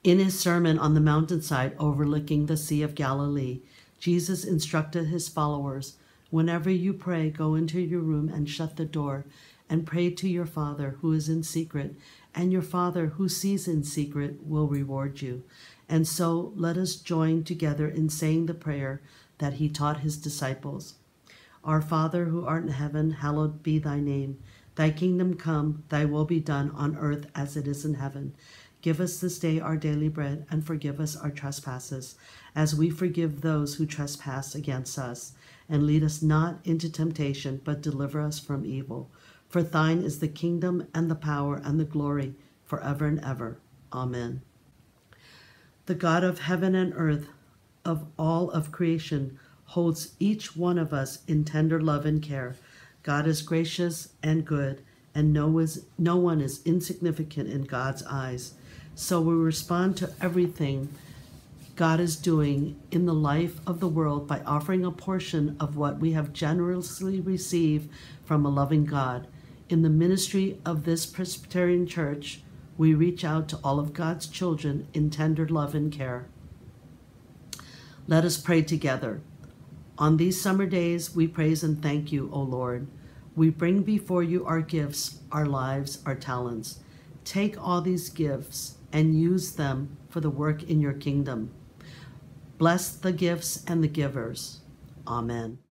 In his sermon on the mountainside overlooking the Sea of Galilee, Jesus instructed his followers, "Whenever you pray, go into your room and shut the door and pray to your Father who is in secret, and your Father who sees in secret will reward you." And so let us join together in saying the prayer that he taught his disciples. Our Father who art in heaven, hallowed be thy name. Thy kingdom come, thy will be done on earth as it is in heaven. Give us this day our daily bread, and forgive us our trespasses, as we forgive those who trespass against us. And lead us not into temptation, but deliver us from evil. For thine is the kingdom and the power and the glory forever and ever. Amen. The God of heaven and earth, of all of creation, holds each one of us in tender love and care. God is gracious and good, and no one is insignificant in God's eyes. So we respond to everything God is doing in the life of the world by offering a portion of what we have generously received from a loving God. In the ministry of this Presbyterian Church, we reach out to all of God's children in tender love and care. Let us pray together. On these summer days, we praise and thank you, O Lord. We bring before you our gifts, our lives, our talents. Take all these gifts and use them for the work in your kingdom. Bless the gifts and the givers. Amen.